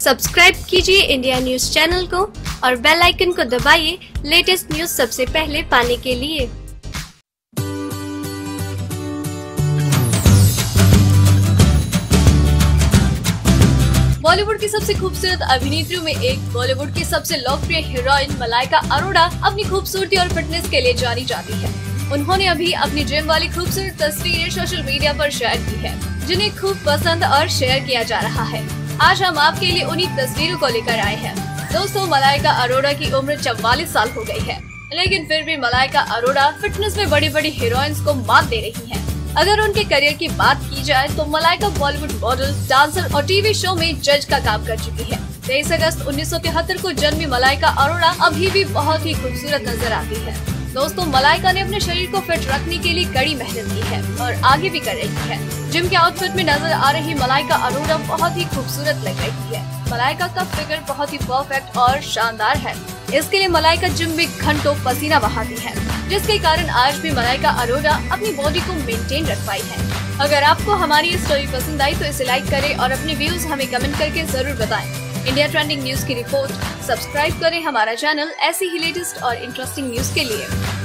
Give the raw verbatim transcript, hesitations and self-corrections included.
Subscribe कीजिए India news channel को और बेल आइकन को दबाइए लेटेस्ट न्यूज सबसे पहले पाने के लिए। बॉलीवुड की सबसे खूबसूरत अभिनेत्रियों में एक बॉलीवुड की सबसे लोकप्रिय हीरोइन मलाइका अरोड़ा अपनी खूबसूरती और फिटनेस के लिए जानी जाती है। उन्होंने अभी अपनी जिम वाली खूबसूरत तस्वीरें सोशल मीडिया पर शेयर की है, जिन्हें खूब पसंद और शेयर किया जा रहा है। आज हम आपके लिए उन्हीं तस्वीरों को लेकर आए हैं। दोस्तों, मलाइका अरोड़ा की उम्र चौवालीस साल हो गई है, लेकिन फिर भी मलाइका अरोड़ा फिटनेस में बड़ी बड़ी हीरोइंस को मात दे रही है। अगर उनके करियर की बात की जाए तो मलाइका बॉलीवुड मॉडल, डांसर और टीवी शो में जज का काम कर चुकी है। तेईस अगस्त उन्नीस सौ तिहत्तर को जन्मी मलाइका अरोड़ा अभी भी बहुत ही खूबसूरत नजर आती है। दोस्तों, मलाइका ने अपने शरीर को फिट रखने के लिए कड़ी मेहनत की है और आगे भी कर रही है। जिम के आउटफिट में नजर आ रही मलाइका अरोड़ा बहुत ही खूबसूरत लग रही है। मलाइका का फिगर बहुत ही परफेक्ट और शानदार है। इसके लिए मलाइका जिम में घंटों पसीना बहाती है, जिसके कारण आज भी मलाइका अरोड़ा अपनी बॉडी को मेंटेन रख पाई है। अगर आपको हमारी ये स्टोरी पसंद आई तो इसे लाइक करें और अपने व्यूज हमें कमेंट करके जरूर बताएं। इंडिया ट्रेंडिंग न्यूज की रिपोर्ट। सब्सक्राइब करें हमारा चैनल ऐसी ही लेटेस्ट और इंटरेस्टिंग न्यूज के लिए।